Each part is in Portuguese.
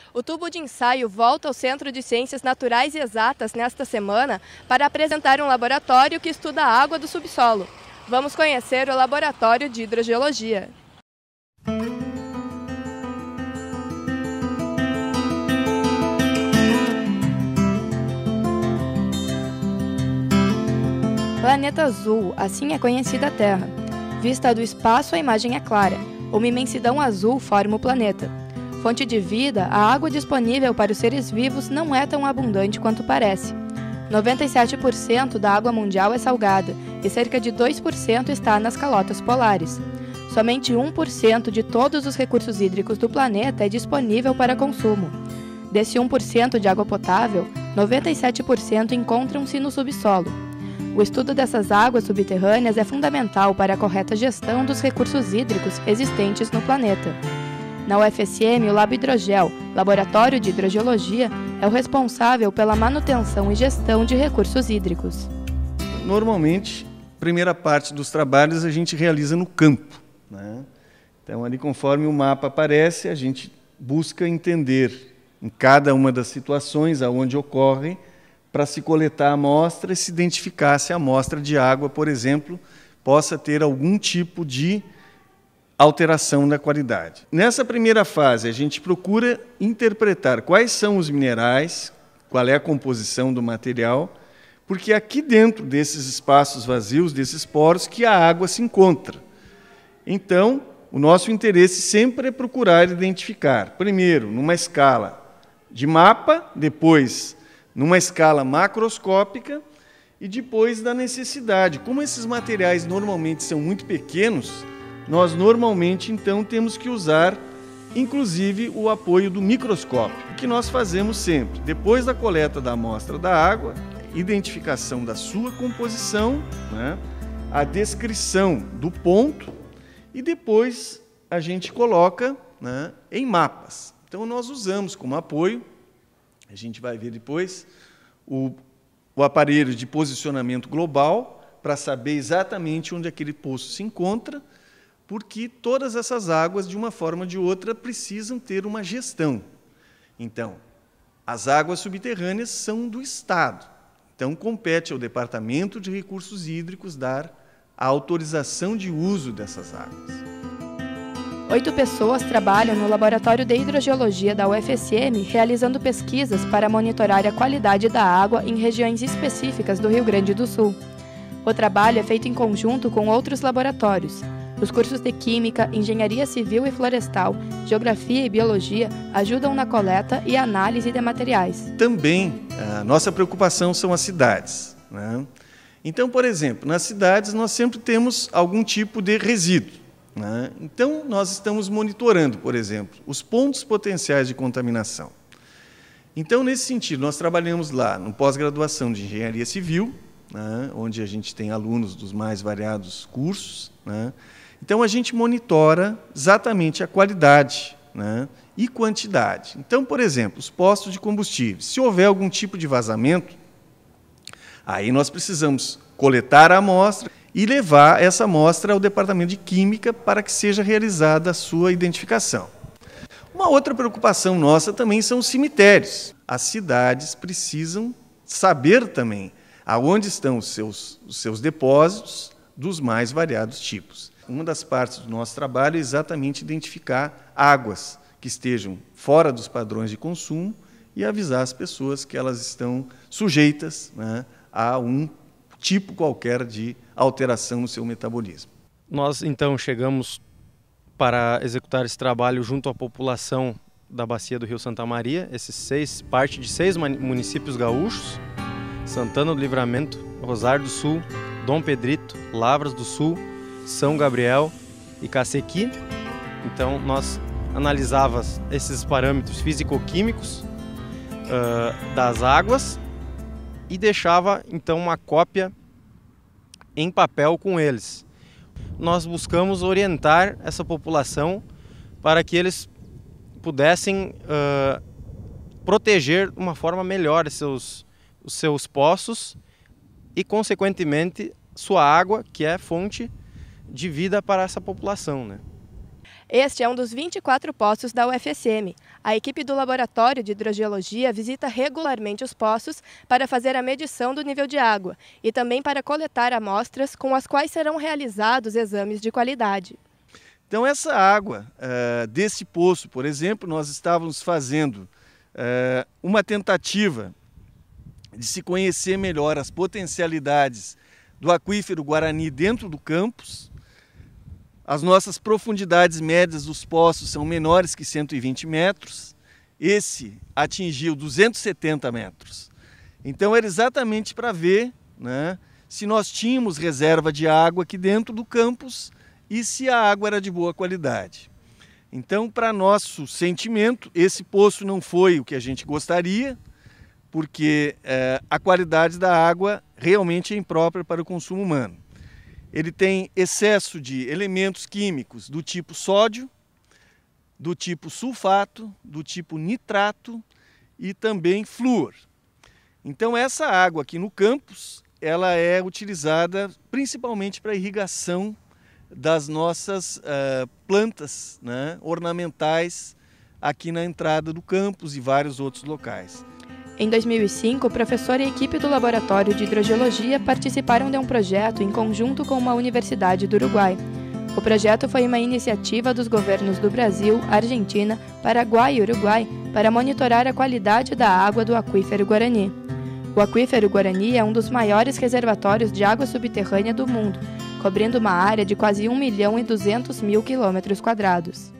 O tubo de ensaio volta ao Centro de Ciências Naturais e Exatas nesta semana para apresentar um laboratório que estuda a água do subsolo. Vamos conhecer o Laboratório de Hidrogeologia. Planeta azul, assim é conhecida a Terra. Vista do espaço, a imagem é clara. Uma imensidão azul forma o planeta. Fonte de vida, a água disponível para os seres vivos não é tão abundante quanto parece. 97% da água mundial é salgada e cerca de 2% está nas calotas polares. Somente 1% de todos os recursos hídricos do planeta é disponível para consumo. Desse 1% de água potável, 97% encontram-se no subsolo. O estudo dessas águas subterrâneas é fundamental para a correta gestão dos recursos hídricos existentes no planeta. Na UFSM, o Lab Hidrogel, Laboratório de Hidrogeologia, é o responsável pela manutenção e gestão de recursos hídricos. Normalmente, a primeira parte dos trabalhos a gente realiza no campo, né? Então, ali conforme o mapa aparece, a gente busca entender em cada uma das situações aonde ocorre, para se coletar a amostra e se identificar se a amostra de água, por exemplo, possa ter algum tipo de alteração da qualidade. Nessa primeira fase, a gente procura interpretar quais são os minerais, qual é a composição do material, porque é aqui dentro desses espaços vazios, desses poros, que a água se encontra. Então, o nosso interesse sempre é procurar identificar, primeiro, numa escala de mapa, depois numa escala macroscópica e depois da necessidade. Como esses materiais normalmente são muito pequenos, nós normalmente então temos que usar inclusive o apoio do microscópio, o que nós fazemos sempre. Depois da coleta da amostra da água, identificação da sua composição, né, a descrição do ponto e depois a gente coloca, né, em mapas. Então nós usamos como apoio, a gente vai ver depois, o aparelho de posicionamento global para saber exatamente onde aquele poço se encontra, porque todas essas águas, de uma forma ou de outra, precisam ter uma gestão. Então, as águas subterrâneas são do Estado. Então, compete ao Departamento de Recursos Hídricos dar a autorização de uso dessas águas. 8 pessoas trabalham no Laboratório de Hidrogeologia da UFSM realizando pesquisas para monitorar a qualidade da água em regiões específicas do Rio Grande do Sul. O trabalho é feito em conjunto com outros laboratórios. Os cursos de Química, Engenharia Civil e Florestal, Geografia e Biologia ajudam na coleta e análise de materiais. Também a nossa preocupação são as cidades, né? Então, por exemplo, nas cidades nós sempre temos algum tipo de resíduo, né? Então, nós estamos monitorando, por exemplo, os pontos potenciais de contaminação. Então, nesse sentido, nós trabalhamos lá no pós-graduação de Engenharia Civil, né, onde a gente tem alunos dos mais variados cursos, né? Então, a gente monitora exatamente a qualidade, né, e quantidade. Então, por exemplo, os postos de combustíveis. Se houver algum tipo de vazamento, aí nós precisamos coletar a amostra e levar essa amostra ao Departamento de Química para que seja realizada a sua identificação. Uma outra preocupação nossa também são os cemitérios. As cidades precisam saber também aonde estão os seus depósitos dos mais variados tipos. Uma das partes do nosso trabalho é exatamente identificar águas que estejam fora dos padrões de consumo e avisar as pessoas que elas estão sujeitas, né, a um tipo qualquer de alteração no seu metabolismo. Nós, então, chegamos para executar esse trabalho junto à população da Bacia do Rio Santa Maria, parte de 6 municípios gaúchos: Santana do Livramento, Rosário do Sul, Dom Pedrito, Lavras do Sul, São Gabriel e Cacequi. Então, nós analisávamos esses parâmetros físico-químicos das águas e deixava, então, uma cópia em papel com eles. Nós buscamos orientar essa população para que eles pudessem proteger de uma forma melhor os seus poços e, consequentemente, sua água, que é fonte de vida para essa população, né? Este é um dos 24 poços da UFSM. A equipe do Laboratório de Hidrogeologia visita regularmente os poços para fazer a medição do nível de água e também para coletar amostras com as quais serão realizados exames de qualidade. Então essa água desse poço, por exemplo, nós estávamos fazendo uma tentativa de se conhecer melhor as potencialidades do aquífero Guarani dentro do campus. As nossas profundidades médias dos poços são menores que 120 metros. Esse atingiu 270 metros. Então era exatamente para ver, né, se nós tínhamos reserva de água aqui dentro do campus e se a água era de boa qualidade. Então, para nosso sentimento, esse poço não foi o que a gente gostaria, porque a qualidade da água realmente é imprópria para o consumo humano. Ele tem excesso de elementos químicos do tipo sódio, do tipo sulfato, do tipo nitrato e também flúor. Então essa água aqui no campus, ela é utilizada principalmente para irrigação das nossas plantas, né, ornamentais aqui na entrada do campus e vários outros locais. Em 2005, o professor e a equipe do Laboratório de Hidrogeologia participaram de um projeto em conjunto com uma universidade do Uruguai. O projeto foi uma iniciativa dos governos do Brasil, Argentina, Paraguai e Uruguai para monitorar a qualidade da água do aquífero Guarani. O aquífero Guarani é um dos maiores reservatórios de água subterrânea do mundo, cobrindo uma área de quase 1.200.000 km².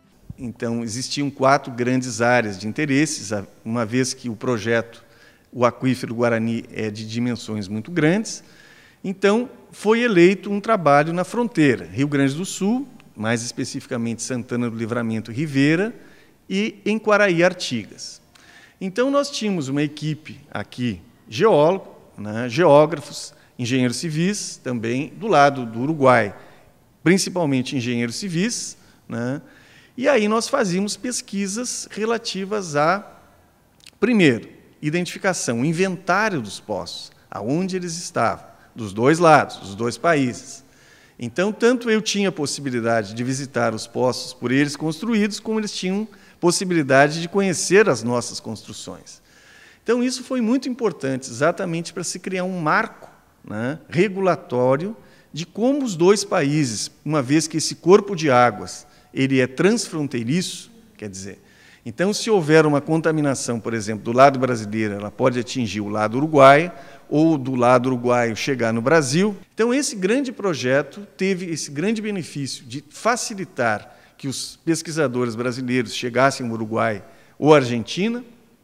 Então, existiam 4 grandes áreas de interesses, uma vez que o projeto, o aquífero Guarani, é de dimensões muito grandes. Então, foi eleito um trabalho na fronteira, Rio Grande do Sul, mais especificamente Santana do Livramento e Rivera, e em Quaraí, Artigas. Então, nós tínhamos uma equipe aqui, geólogo, né, geógrafos, engenheiros civis, também do lado do Uruguai, principalmente engenheiros civis, né? E aí nós fazíamos pesquisas relativas a, primeiro, identificação, inventário dos poços, aonde eles estavam, dos dois lados, dos dois países. Então, tanto eu tinha a possibilidade de visitar os poços por eles construídos, como eles tinham possibilidade de conhecer as nossas construções. Então, isso foi muito importante, exatamente para se criar um marco, né, regulatório de como os dois países, uma vez que esse corpo de águas ele é transfronteiriço, quer dizer, então se houver uma contaminação, por exemplo, do lado brasileiro, ela pode atingir o lado uruguaio, ou do lado uruguaio chegar no Brasil. Então esse grande projeto teve esse grande benefício de facilitar que os pesquisadores brasileiros chegassem ao Uruguai ou Argentina,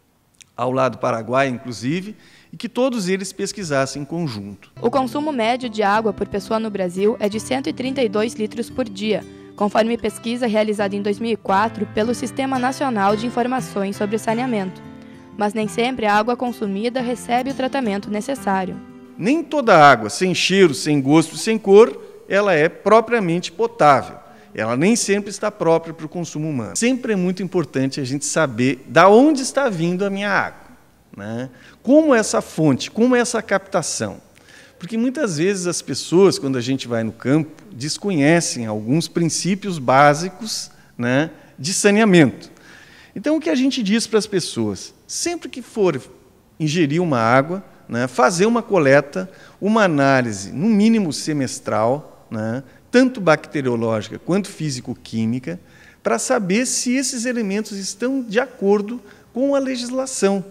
ao lado Paraguai, inclusive, e que todos eles pesquisassem em conjunto. O consumo médio de água por pessoa no Brasil é de 132 litros por dia, conforme pesquisa realizada em 2004 pelo Sistema Nacional de Informações sobre Saneamento. Mas nem sempre a água consumida recebe o tratamento necessário. Nem toda água, sem cheiro, sem gosto, sem cor, ela é propriamente potável. Ela nem sempre está própria para o consumo humano. Sempre é muito importante a gente saber de onde está vindo a minha água, né? Como essa fonte, como essa captação. Porque muitas vezes as pessoas, quando a gente vai no campo, desconhecem alguns princípios básicos, né, de saneamento. Então, o que a gente diz para as pessoas? Sempre que for ingerir uma água, né, fazer uma coleta, uma análise, no mínimo semestral, né, tanto bacteriológica quanto físico-química, para saber se esses elementos estão de acordo com a legislação.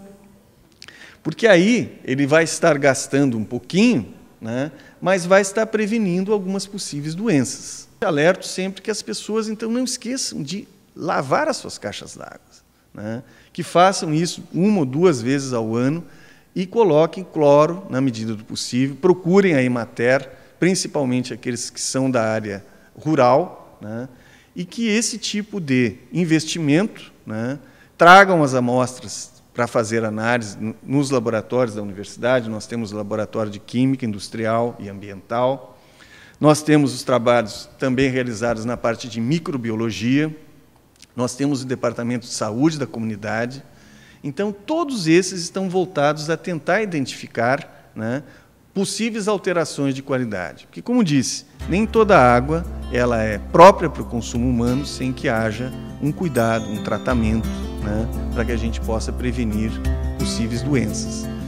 Porque aí ele vai estar gastando um pouquinho, né, mas vai estar prevenindo algumas possíveis doenças. Alerto sempre que as pessoas, então, não esqueçam de lavar as suas caixas d'água, né, que façam isso 1 ou 2 vezes ao ano e coloquem cloro na medida do possível, procurem a Emater, principalmente aqueles que são da área rural, né, e que esse tipo de investimento, né, tragam as amostras para fazer análise nos laboratórios da universidade. Nós temos o laboratório de Química Industrial e Ambiental. Nós temos os trabalhos também realizados na parte de microbiologia. Nós temos o Departamento de Saúde da Comunidade. Então, todos esses estão voltados a tentar identificar, né, possíveis alterações de qualidade. Porque, como disse, nem toda água ela é própria para o consumo humano sem que haja um cuidado, um tratamento, né, para que a gente possa prevenir possíveis doenças.